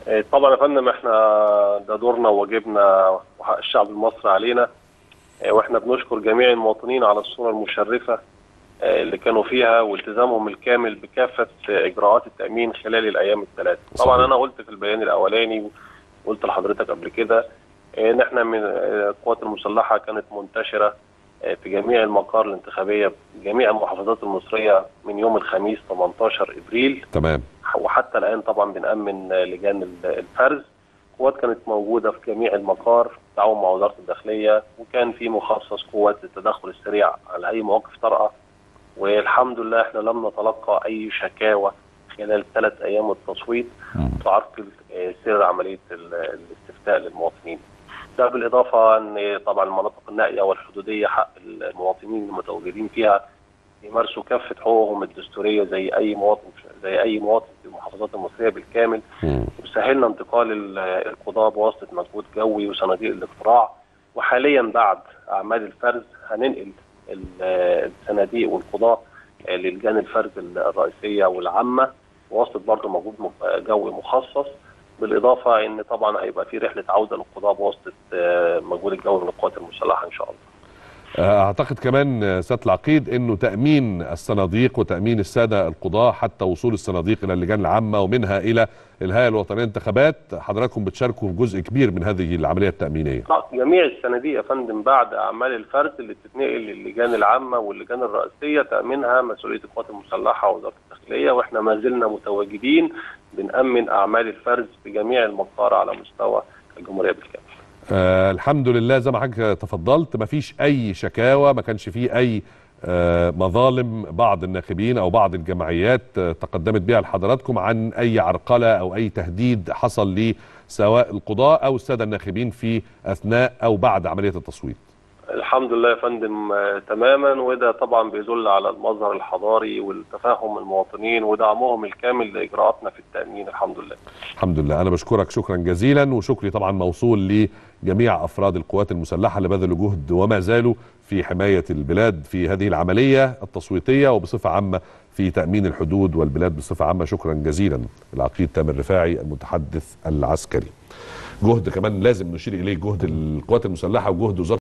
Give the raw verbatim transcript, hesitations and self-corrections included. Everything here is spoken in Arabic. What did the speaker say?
طبعا يا فندم احنا ده دورنا وواجبنا وحق الشعب المصري علينا، واحنا بنشكر جميع المواطنين على الصورة المشرفة اللي كانوا فيها والتزامهم الكامل بكافة اجراءات التأمين خلال الايام الثلاث. طبعا انا قلت في البيان الاولاني وقلت لحضرتك قبل كده ان احنا من القوات المسلحة كانت منتشرة في جميع المقار الانتخابية في جميع المحافظات المصرية من يوم الخميس ثمانية عشر ابريل. تمام. وحتى الآن طبعا بنأمن لجان الفرز. قوات كانت موجودة في جميع المقار بالتعاون مع وزارة الداخلية، وكان في مخصص قوات للتدخل السريع على أي مواقف طارئة، والحمد لله احنا لم نتلقى أي شكاوى خلال ثلاث أيام التصويت تعرقل سير عملية الاستفتاء للمواطنين. ده بالإضافة أن طبعا المناطق النائية والحدودية حق المواطنين المتواجدين فيها يمارسوا كافة حقوقهم الدستورية زي أي مواطن زي أي مواطن في المحافظات المصرية بالكامل. وسهلنا انتقال القضاة بواسطة مجهود جوي وصناديق الاقتراع، وحاليا بعد أعمال الفرز هننقل الصناديق والقضاة للجان الفرز الرئيسية والعامة بواسطة برضه مجهود جوي مخصص، بالإضافة أن طبعا هيبقى في رحلة عودة للقضاة بواسطة مجهود الجوي من القوات المسلحة إن شاء الله. اعتقد كمان سياده العقيد انه تامين الصناديق وتامين الساده القضاه حتى وصول الصناديق الى اللجان العامه ومنها الى الهيئه الوطنيه للانتخابات، حضراتكم بتشاركوا في جزء كبير من هذه العمليه التامينيه. جميع الصناديق يا فندم بعد اعمال الفرز اللي بتتنقل للجان العامه واللجان الرئيسيه تامينها مسؤوليه القوات المسلحه ووزاره الداخليه، واحنا ما زلنا متواجدين بنامن اعمال الفرز في جميع المقار على مستوى الجمهوريه بالكامل. آه الحمد لله زي ما حضرتك تفضلت، ما فيش اي شكاوى، ما كانش فيه اي آه مظالم بعض الناخبين او بعض الجمعيات آه تقدمت بها لحضراتكم عن اي عرقله او اي تهديد حصل لي سواء القضاة او الساده الناخبين في اثناء او بعد عمليه التصويت. الحمد لله يا فندم آه تماما، وده طبعا بيدل على المظهر الحضاري والتفاهم المواطنين ودعمهم الكامل لاجراءاتنا في التامين. الحمد لله. الحمد لله. انا بشكرك شكرا جزيلا، وشكري طبعا موصول لجميع افراد القوات المسلحه اللي بذلوا جهد وما زالوا في حمايه البلاد في هذه العمليه التصويتيه وبصفه عامه في تامين الحدود والبلاد بصفه عامه. شكرا جزيلا العقيد تامر رفاعي المتحدث العسكري. جهد كمان لازم نشير اليه جهد القوات المسلحه وجهد وزاره